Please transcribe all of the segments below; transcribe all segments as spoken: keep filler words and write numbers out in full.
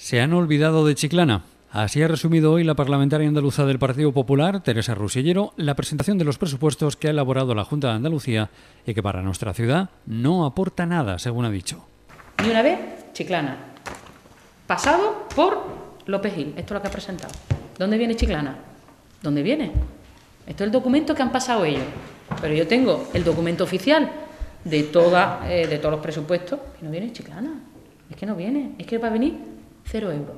Se han olvidado de Chiclana. Así ha resumido hoy la parlamentaria andaluza del Partido Popular, Teresa Rusillero, la presentación de los presupuestos que ha elaborado la Junta de Andalucía y que para nuestra ciudad no aporta nada, según ha dicho. Ni una vez, Chiclana. Pasado por López Gil. Esto es lo que ha presentado. ¿Dónde viene Chiclana? ¿Dónde viene? Esto es el documento que han pasado ellos. Pero yo tengo el documento oficial de, toda, eh, de todos los presupuestos y no viene Chiclana. Es que no viene. Es que va a venir cero euros.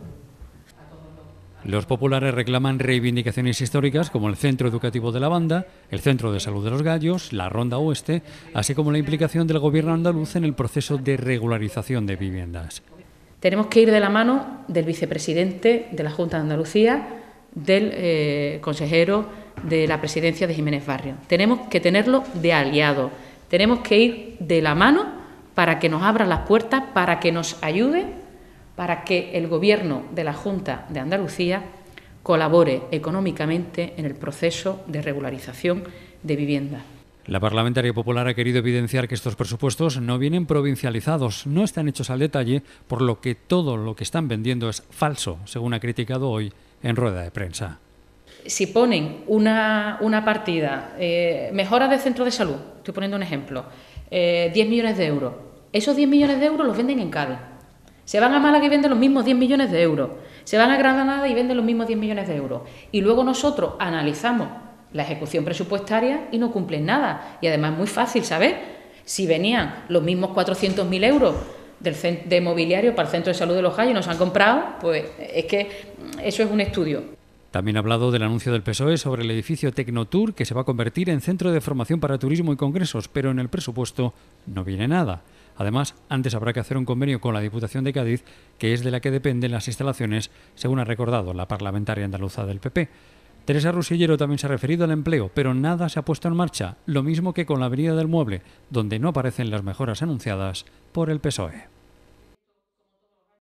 Los populares reclaman reivindicaciones históricas como el Centro Educativo de la Banda, el Centro de Salud de los Gallos, la Ronda Oeste, así como la implicación del Gobierno andaluz en el proceso de regularización de viviendas. Tenemos que ir de la mano del vicepresidente de la Junta de Andalucía, del eh, consejero de la presidencia de Jiménez Barrio. Tenemos que tenerlo de aliado. Tenemos que ir de la mano para que nos abran las puertas, para que nos ayude, para que el Gobierno de la Junta de Andalucía colabore económicamente en el proceso de regularización de viviendas. La parlamentaria popular ha querido evidenciar que estos presupuestos no vienen provincializados, no están hechos al detalle, por lo que todo lo que están vendiendo es falso, según ha criticado hoy en rueda de prensa. Si ponen una, una partida, eh, mejora del centro de salud, estoy poniendo un ejemplo, eh, diez millones de euros, esos diez millones de euros los venden en Cádiz. Se van a Málaga y venden los mismos diez millones de euros. Se van a Granada y venden los mismos diez millones de euros. Y luego nosotros analizamos la ejecución presupuestaria y no cumplen nada. Y además es muy fácil saber si venían los mismos cuatrocientos mil euros del de mobiliario para el Centro de Salud de los Gallos y nos han comprado, pues es que eso es un estudio. También ha hablado del anuncio del P S O E sobre el edificio Tecnotour, que se va a convertir en centro de formación para turismo y congresos, pero en el presupuesto no viene nada. Además, antes habrá que hacer un convenio con la Diputación de Cádiz, que es de la que dependen las instalaciones, según ha recordado la parlamentaria andaluza del P P. Teresa Rusillero también se ha referido al empleo, pero nada se ha puesto en marcha, lo mismo que con la Avenida del Mueble, donde no aparecen las mejoras anunciadas por el P S O E.